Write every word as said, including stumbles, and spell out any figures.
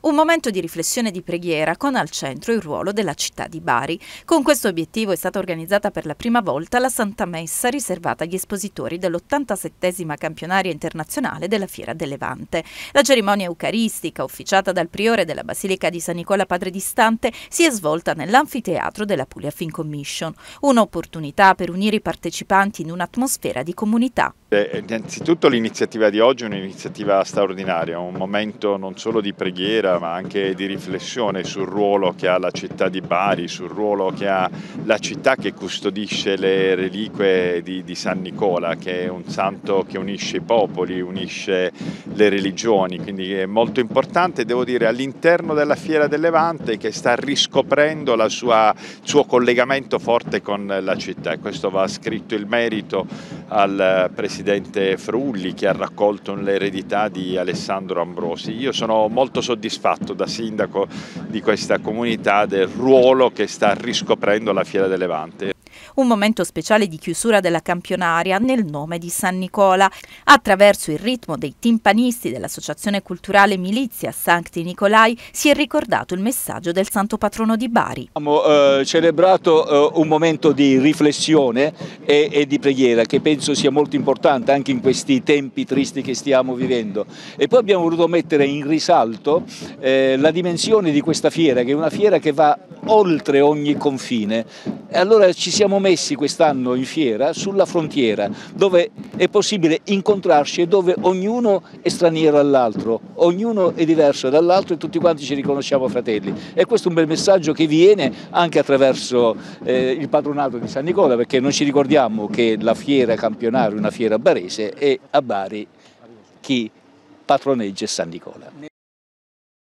Un momento di riflessione e di preghiera con al centro il ruolo della città di Bari. Con questo obiettivo è stata organizzata per la prima volta la Santa Messa riservata agli espositori dell'ottantasettesima campionaria internazionale della Fiera del Levante. La cerimonia eucaristica, officiata dal priore della Basilica di San Nicola Padre Distante, si è svolta nell'anfiteatro della Puglia Film Commission. Un'opportunità per unire i partecipanti in un'atmosfera di comunità. Eh, innanzitutto l'iniziativa di oggi è un'iniziativa straordinaria, un momento non solo di preghiera ma anche di riflessione sul ruolo che ha la città di Bari, sul ruolo che ha la città che custodisce le reliquie di, di San Nicola, che è un santo che unisce i popoli, unisce le religioni, quindi è molto importante, devo dire, all'interno della Fiera del Levante, che sta riscoprendo la sua, il suo collegamento forte con la città, e questo va scritto il merito al Presidente Presidente Frulli, che ha raccolto l'eredità di Alessandro Ambrosi. Io sono molto soddisfatto da sindaco di questa comunità del ruolo che sta riscoprendo la Fiera del Levante. Un momento speciale di chiusura della campionaria nel nome di San Nicola. Attraverso il ritmo dei timpanisti dell'Associazione Culturale Milizia Sancti Nicolai si è ricordato il messaggio del Santo Patrono di Bari. Abbiamo eh, celebrato eh, un momento di riflessione e, e di preghiera che penso sia molto importante anche in questi tempi tristi che stiamo vivendo, e poi abbiamo voluto mettere in risalto eh, la dimensione di questa fiera, che è una fiera che va oltre ogni confine, e allora ci siamo messi quest'anno in fiera sulla frontiera, dove è possibile incontrarci e dove ognuno è straniero all'altro, ognuno è diverso dall'altro e tutti quanti ci riconosciamo fratelli. E questo è un bel messaggio che viene anche attraverso eh, il patronato di San Nicola, perché non ci ricordiamo che la fiera campionaria è una fiera barese e a Bari chi patroneggia è San Nicola.